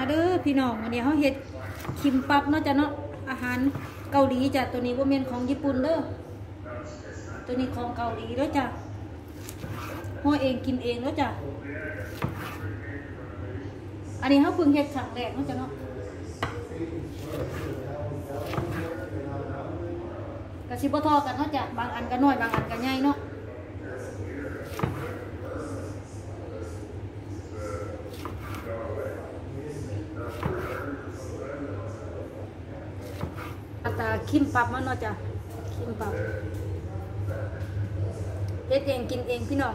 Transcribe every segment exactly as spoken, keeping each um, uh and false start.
เด้อพี่น้องวันนี้เขาเฮ็ดคิมปับเนาะจ้ะเนาะอาหารเกาหลีจ้ะตัวนี้บ่แม่นของญี่ปุ่นเด้อตัวนี้ของเกาหลีเด้อจ้ะห่อเองกินเองเด้อจ้ะอันนี้เขาเพิ่งเฮ็ดครั้งแรกเนาะจ้ะเนาะกะสิบ่ทอกันเนาะจ้ะบางอันก็น้อยบางอันก็ใหญ่เนาะอัตราคิมปับมันเนาะจ้ะคิมปับเฮ็ดเองกินเองพี่น้อง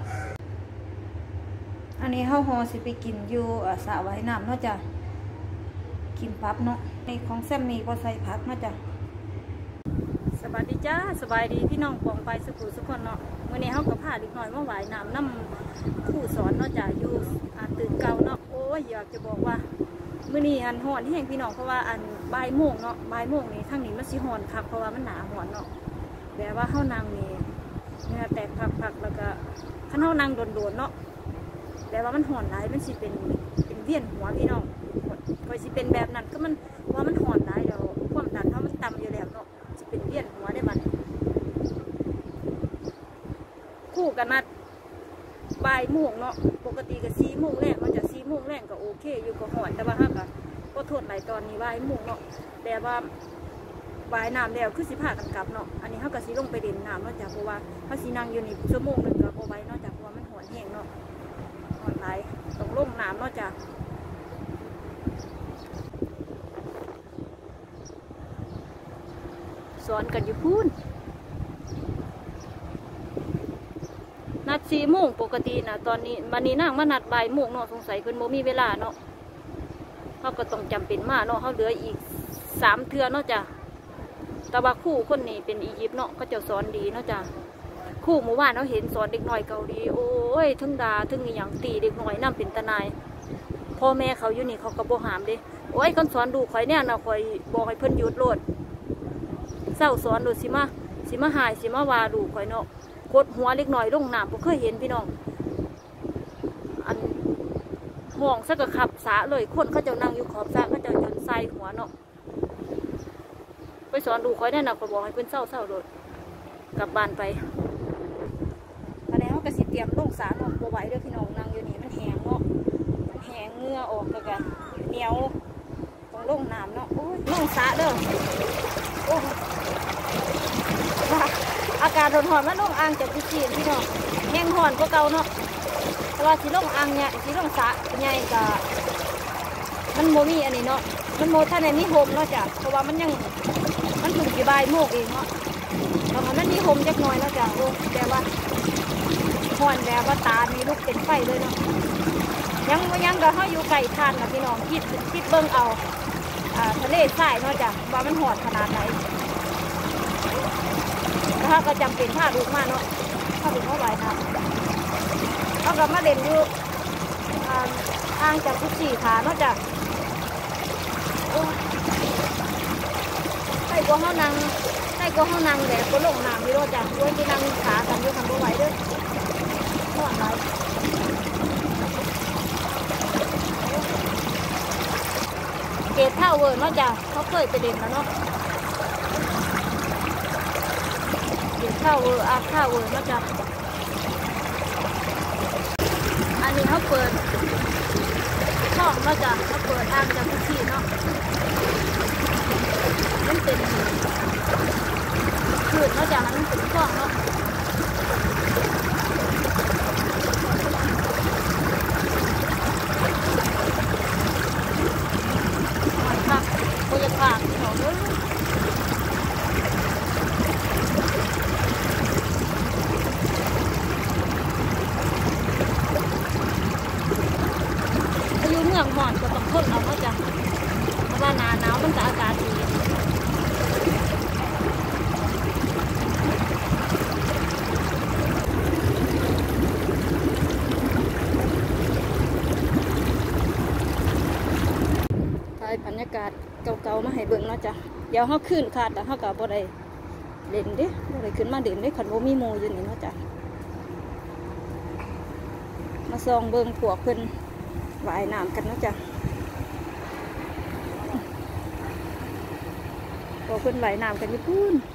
อันนี้เฮาฮอสิไปกินอยู่สระว่ายน้ำเนาะจ้ะคิมปับเนาะในของแซมมี่บ่ใส่ผักเนาะจ้ะสวัสดีจ้าสบายดีพี่น้องปองไปสุขุสุขคนเนาะวันนี้เฮาก็พาเด็กน้อยมาว่ายน้ำน้ำผู้สอนเนาะจ้ะอยู่อ่าตื่นเก่าเนาะโอ้ยอยากจะบอกว่ามื้อนี้อันฮ้อนแห้งพี่น้องเพราะว่าอันบ่ายโมงเนาะบ่ายโมงนี่ทางนี้มันสิฮ้อนคักเพราะว่ามันหนาฮ้อนเนาะแบบว่าเฮานั่งนี่เหงื่อแตกพักๆแล้วก็คันเฮานั่งโดนๆเนาะแบบว่ามันฮ้อนหลายมันสิเป็นเป็นเวียนหัวพี่น้องก็สิเป็นแบบนั้นก็มันว่ามันฮ้อนหลายเดี๋ยวความดันเฮามันต่ำอยู่แล้วเนาะสิเป็นเวียนหัวได้บัดคู่กันนัดบ่ายโมงเนาะปกติก็สี่โมงแรกมันจะสี่โมงแรกก็โอเคอยู่ก็หอนแต่ว่าฮักอะก็โทษหลายตอนนี้บ่ายโมงเนาะแต่ว่าบ่ายน้ำแล้วคือสิพากันกลับเนาะอันนี้ฮักก็สิลงไปเด่นน้ำเนาะจากเพราะว่าเขาสินั่งอยู่นี่ชั่วโมงหนึ่งก็พอไว้เนาะจากเพราะว่ามันหอนแห้งเนาะหอนหลายต้องลงน้ำเนาะจากสอนกันอยู่พูนนัดสี่โมงปกตินะตอนนี้วันนี้นั่งมานัดบ่ายโมงเนาะสงสัยเพิ่นโมมีเวลาเนาะเขาก็ต้องจำเป็นมากเนาะเขาเหลืออีกสามเทื่อเนาะจ้ะแต่ว่าคู่คนนี้เป็นอียิปต์เนาะเขาจะสอนดีเนาะจ้ะคู่หมู่บ้านเขาเห็นสอนเด็กน้อยเกาหลีโอ้ยทึ่งดาทึ่งอย่างตีเด็กน้อยน้ำเป็นตะนายพ่อแม่เขาอยู่นี่เขาก็บ่หามดิโอ้ยคนสอนดูข่อยเนี่ยนะข่อยบอกให้เพิ่นหยุดโลดเศร้าสอนโดยสิมาสิมาหายสิมาวาดูข่อยเนาะกดหัวเล็กน้อยลงน้ำผมเคยเห็นพี่น้องอันห่วงสักกะขับสาเลยคนเขาจะนั่งอยู่ขอบสาเขาจะจนใส่หัวเนาะไปสอนดูข่อยแน่นอนข่อยบอกให้เพิ่นเศร้าเศร้าโดดกลับบ้านไปอันนี้เขากระสิเตรียมลงสาเนาะบัวไหวด้วยพี่น้องนั่งอยู่นี่มันแห้งเนาะมันแห้งเงื่อออกแล้วกันเหนียวต้องลงน้ำเนาะโอ้ยลงสาเด้อโอ้อากาศร้อนๆมันลงอ่างจากที่จีนพี่น้องแห้งห่อนก็เก่าเนาะแต่ว่าสีลงอ่างเนี่ยสีลงสะใหญ่กับมันโมมีอันนี้เนาะมันโมท่านในนี้โฮมเนาะจ้ะเพราะว่ามันยังมันถึงกี่ใบโมกเองเนาะตอนนั้นนี่โฮมจักหน่อยเนาะจ้ะโอ้แต่ว่าห่อนแบบว่าตามีลูกเป็นไฟเลยเนาะยังยังก็เขาอยู่ไก่ทานนะพี่น้องคิดคิดเบิ้งเอาอ่าทะเลทรายเนาะจ้ะว่ามันห่อนขนาดไหนถ้าก็จำเป็นผ้าลูกมาเนาะผ้าลูกเขาไหวนะเขาก็มาเด่นอยู่อ่างจากสิบสี่ขาเนาะจ้ะให้กว่าเขานั่งให้กว่าเขานั่งแต่ก็ลงน้ำอยู่เนาะจ้ะด้วยที่นั่งขากันอยู่ทำบ่ไหวด้วยทอดไหลเกตเท่าเวอร์เนาะจ้ะเขาเคยไปเด่นแล้วเนาะข้าวเวอร์อาข้าวเวอร์นะจ๊ะอันนี้เขาเปิดช่องนะจ๊ะเขาเปิดอ่างจากที่เนาะมันเป็นคืนนะจ๊ะมันเป็นช่องเนาะค่ะโคยขาดเขาเลยเมืองหอนก็ต้องทนเอาเนาะจ้ะเพราะว่าหนาหนาวมันจะอากาศดีถ่ายบรรยากาศเก่าๆมาให้เบิ่งเนาะจ้ะเดี๋ยวเขาขึ้นขาดแต่เขากับบ่ได้เด่นดิบ่ได้ขึ้นมาเด่นดิขันโบมีโมอยู่นี่เนาะจ้ะมาซองเบิ่งพวกเพิ่นว่ายน้ำกันนะจ๊ะอเพิ่นไหลน้ำกันญี่ปุ่น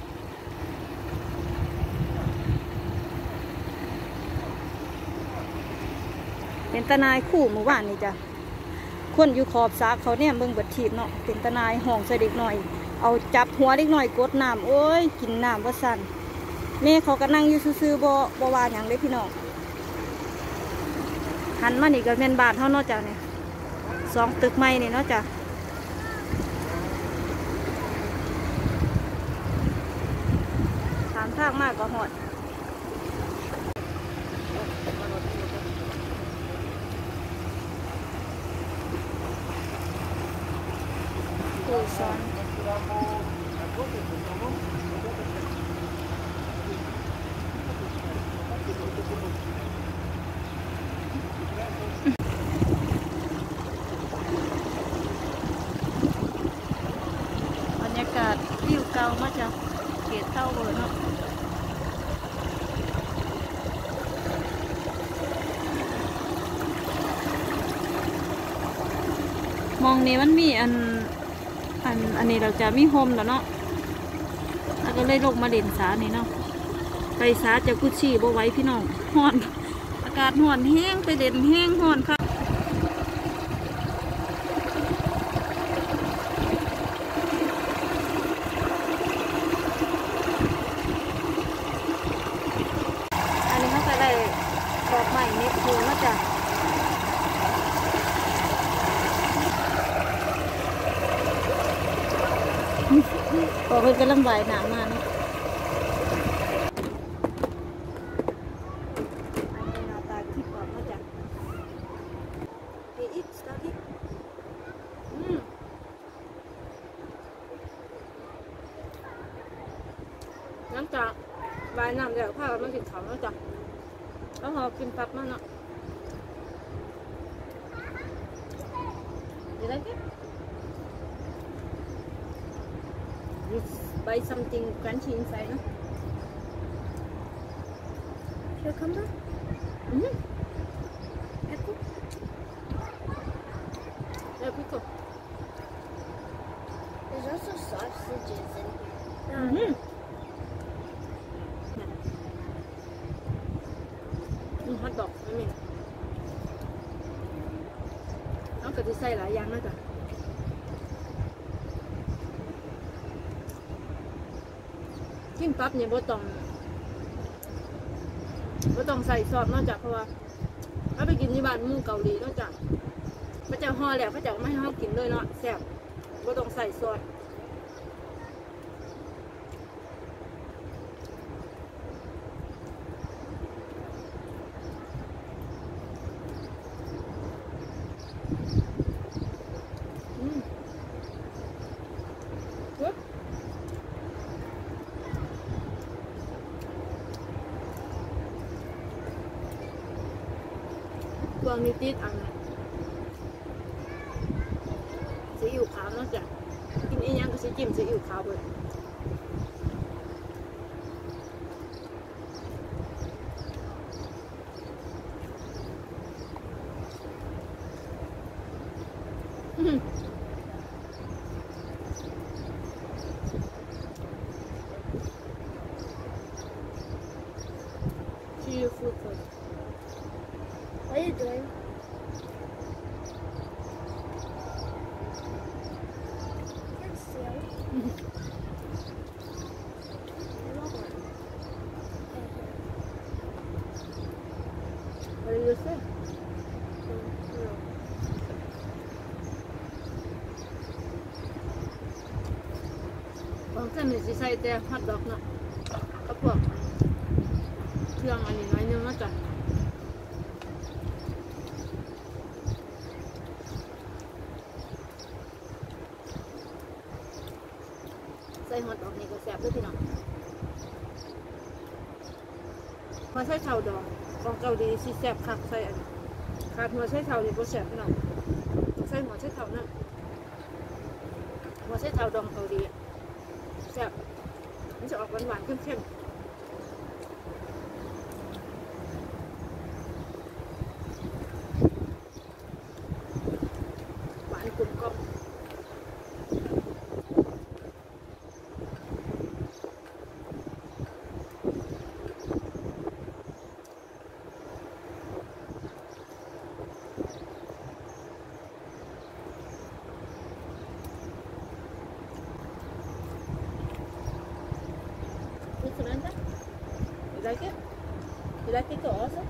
เป็นตะนายคู่หมู่บ้านนี่จ้ะคนอยู่ขอบสาเขาเนี่ยเบิ่งบัดทีบเนาะเป็นตะนายห้องใส่เด็กหน่อยเอาจับหัวเด็กหน่อยกดน้ำโอ้ยกินน้ำว่าสั่นแม่เขาก็นั่งอยู่ซื่อๆบ่บ่ว่าหยังเลยพี่น้องหันมานี่ก็แม่นบ้านเฮาเนาะจ้ะเนี่ยสองตึกใหม่นี่เนาะจ้ะถามทางมากก็หอดคุยซ้อนบรรยากาศวิวเก่ามาจากเขตเต้าเบอร์เนาะมองนี้มันมีอันอันอันนี้เราจะมีโฮมแล้วเนาะแล้วก็เลยลงมาเด่นสานี่เนาะไปสาจะกุชี่บ่ไหว้พี่น้องฮ้อนอากาศฮ้อนแห้งไปเด่นแห้งฮ้อนค่ะอันนี้เขาก็ได้ดอกไม้เม็ดโพมาจ้ะพอเพิ่นกำลังไหวหนามาเนาะอันนี้หน้าตาที่ปอดมาจากเออิสตาที่อืมหลังจากไหวน้ำแล้วข้าวมันสิขาวเนาะจ้ะแล้วพอกินปั๊บมาเนาะYou like it? You buy something crunchy inside, no? Cucumber? Mm-hmm. Apple? Yeah, pickle. There's also sausages in here. Mm-hmm. Mm, hot dog, I mean. เขาก็จะใส่หลายอย่างนะจ๊ะกินปั๊บเนี่ยบ่ต้องบ่ต้องใส่ซอสนอกจากเพราะว่าถ้าไปกินที่บ้านหมู่เกาหลีนอกจากพระเจ้าห่อแล้วพระเจ้าไม่ให้เขากินเลยเนาะแซ่บบ่ต้องใส่ซอสตัวนี้ติดอันซีอิ๊วขาวเนาะจ้ะกินอีหยังก็สิจิ้มซีอิ๊วขาวเบิดSee you food first. What are you doing? It's still. I love it. What do you say? No. ของเส้นนี่สิใส่แต่ฮอทดอกเนาะกับพวกเครื่องอันนี้น้อยนึงเนาะจ้ะใส่ฮอทดอกนี่ก็แซ่บด้วยพี่น้องพอใส่เท่าดอกของเกาหลีสิแซ่บคักใส่อันขาดหัวใส่เท่านี่ก็แซ่บพี่น้องต้องใส่หัวใส่เท่านั่นหัวใส่เท่าดองเกาหลีแซ่บมันจะออกหวานๆเข้มๆหวานกลมกล่อม like it? You like it also?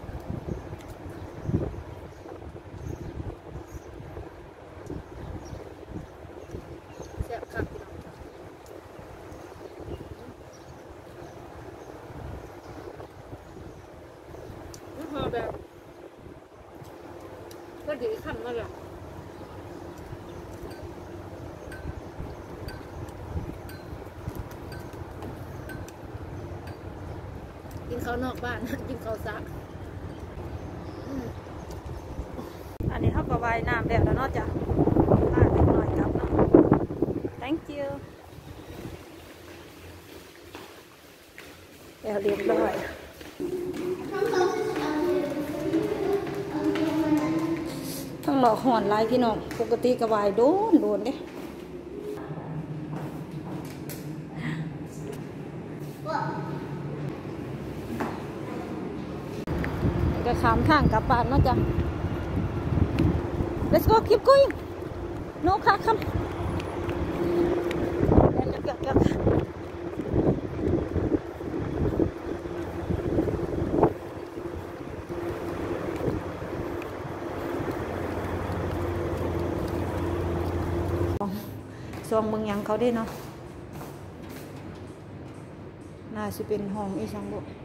แซ่บคักพี่น้องหอมแบบก็ดีคำนั่นแหละกินข้าวนอกบ้าน กินข้าวซักอันนี้เขาก็ว่ายน้ำแล้วแล้วเนาะจ้ะพาเด็กหน่อยครับเนาะ thank you แล้วเรียบร้อยทั้งหลอกหอนลายพี่น้องปกติก็วายโดนโดนเด้ก็ขามทางกลับบ้านเนาะจ้ะ let's go keep going no ค่ะคำซองเมืองยังเขาได้เนาะน่าจะเป็นห้องอีสังบุ